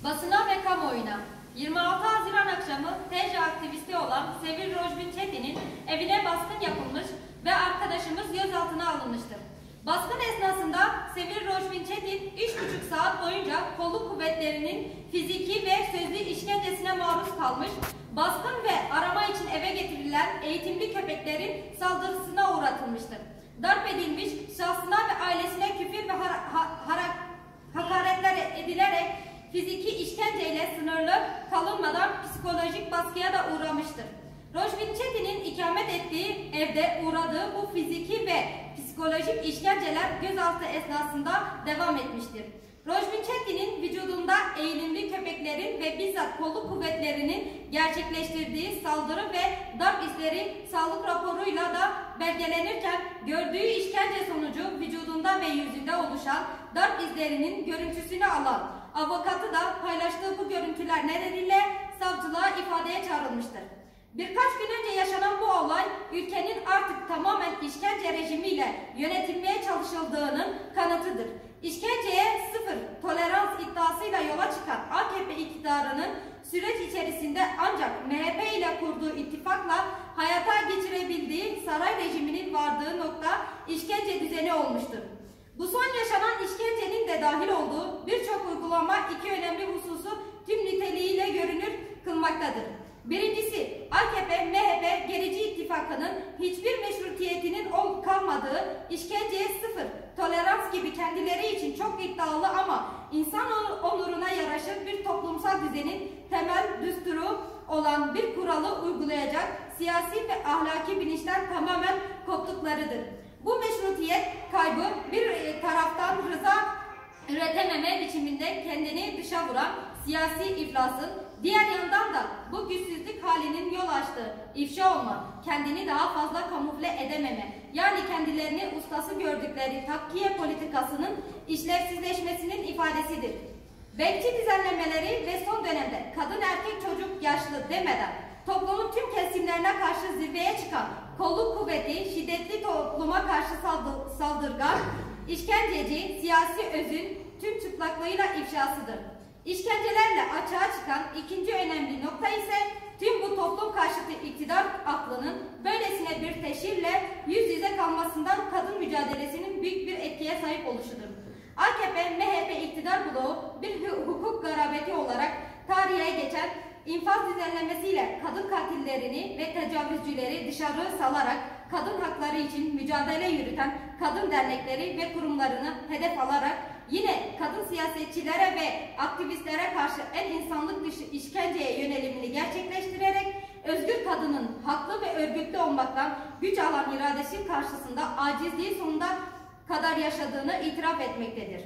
Basına ve kamuoyuna 26 Haziran akşamı TC aktivisti olan Sevil Rojbin Çetin'in evine baskın yapılmış ve arkadaşımız gözaltına alınmıştır. Baskın esnasında Sevil Rojbin Çetin 3,5 saat boyunca kolluk kuvvetlerinin fiziki ve sözlü işkencesine maruz kalmış, baskın ve arama için eve getirilen eğitimli köpeklerin saldırısına uğratılmıştır. Darp edilmiş, şahsına ve ailesine küfür ve hakaretler edilerek fiziki işkenceyle sınırlı kalınmadan psikolojik baskıya da uğramıştır. Rojbin Çetin'in ikamet ettiği evde uğradığı bu fiziki ve psikolojik işkenceler gözaltı esnasında devam etmiştir. Rojbin Çetin'in vücudunda eğilimli köpeklerin ve bizzat kolluk kuvvetlerinin gerçekleştirdiği saldırı ve darp izleri sağlık raporuyla da belgelenirken gördüğü işkence sonucu vücudunda ve yüzünde oluşan darp izlerinin görüntüsünü alan avukatı da paylaştığı bu görüntüler nedeniyle savcılığa ifadeye çağrılmıştır. Birkaç gün önce yaşanan bu olay ülkenin artık tamamen işkence rejimiyle yönetilmeye çalışıldığının kanıtıdır. İşkenceye sıfır tolerans iddiasıyla yola çıkan AKP iktidarının süreç içerisinde ancak MHP ile kurduğu ittifakla hayata geçirebildiği saray rejiminin vardığı nokta işkence düzeni olmuştur. Bu son yaşanan işkencenin de dahil olduğu birçok uygulama iki önemli hususu tüm niteliğiyle görünür kılmaktadır. Birincisi, AKP-MHP gerici ittifakının hiçbir meşrutiyetinin kalmadığı, işkenceye sıfır tolerans gibi kendileri için çok iddialı ama insan onuruna yaraşır bir toplumsal düzenin temel düsturu olan bir kuralı uygulayacak siyasi ve ahlaki bilinçten tamamen koptuklarıdır. Bu meşrutiyet kaybı bir taraftan rıza üretememe biçiminde kendini dışa vuran siyasi iflasın, diğer yandan da bu güçsüzlük halinin yol açtığı ifşa olma, kendini daha fazla kamufle edememe, yani kendilerini ustası gördükleri takkiye politikasının işlevsizleşmesinin ifadesidir. Bekçi düzenlemeleri ve son dönemde kadın erkek çocuk yaşlı demeden toplumun tüm kesimlerine karşı zirveye çıkan kolluk kuvveti şiddetli topluma karşı saldırgan, işkenceci, siyasi özün tüm çıplaklığıyla ifşasıdır. İşkencelerle açığa çıkan ikinci önemli nokta ise tüm bu toplum karşıtı iktidar aklının böylesine bir teşhirle yüz yüze kalmasından kadın mücadelesinin büyük bir etkiye sahip oluşudur. AKP-MHP iktidar bloğu bir hukuk garabeti olarak tarihe geçen infaz düzenlemesiyle kadın katillerini ve tecavüzcüleri dışarı salarak kadın hakları için mücadele yürüten kadın dernekleri ve kurumlarını hedef alarak yine kadın siyasetçilere ve aktivistlere karşı en insanlık dışı işkenceye yönelimini gerçekleştirerek özgür kadının haklı ve örgütlü olmaktan güç alan iradesi karşısında acizliği sonuna kadar yaşadığını itiraf etmektedir.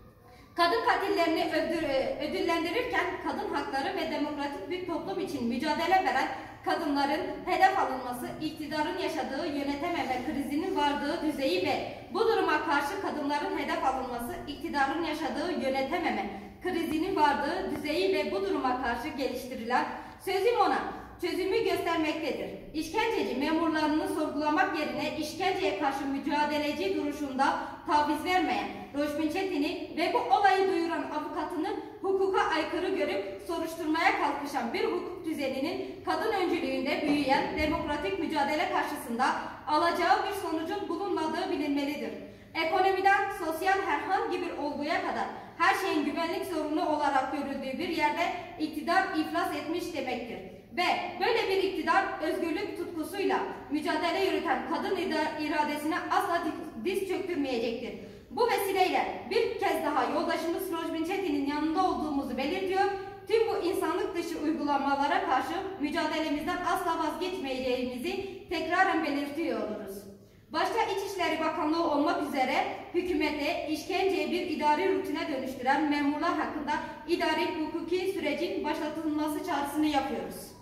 Kadın katillerini ödüllendirirken kadın hakları ve demokratik bir toplum için mücadele veren kadınların hedef alınması, iktidarın yaşadığı yönetememe krizinin vardığı düzeyi ve bu duruma karşı kadınların hedef alınması, iktidarın yaşadığı yönetememe krizinin vardığı düzeyi ve bu duruma karşı geliştirilen sözüm ona çözümü göstermektedir. İşkenceci memurlarını sorgulamak yerine işkenceye karşı mücadeleci duruşunda taviz vermeyen Rojbin Çetin'i ve bu olayı duyuran avukatını hukuka aykırı görüp soruşturmaya kalkışan bir hukuk düzeninin kadın öncülüğünde büyüyen demokratik mücadele karşısında alacağı bir sonucun bulunmadığı bilinmelidir. Ekonomiden sosyal herhangi bir olguya kadar her şeyin güvenlik sorunu olarak görüldüğü bir yerde iktidar iflas etmiş demektir. Ve böyle bir iktidar özgürlük tutkusuyla mücadele yürüten kadın iradesine asla diz çöktürmeyecektir. Bu vesileyle bir kez daha yoldaşımız Rojbin Çetin'in yanında olduğumuzu belirtiyor, tüm bu insanlık dışı uygulamalara karşı mücadelemizden asla vazgeçmeyeceğimizi tekraren belirtiyoruz. Başta İçişleri Bakanlığı olmak üzere hükümete işkenceyi bir idari rutine dönüştüren memurlar hakkında idari hukuki sürecin başlatılması çağrısını yapıyoruz.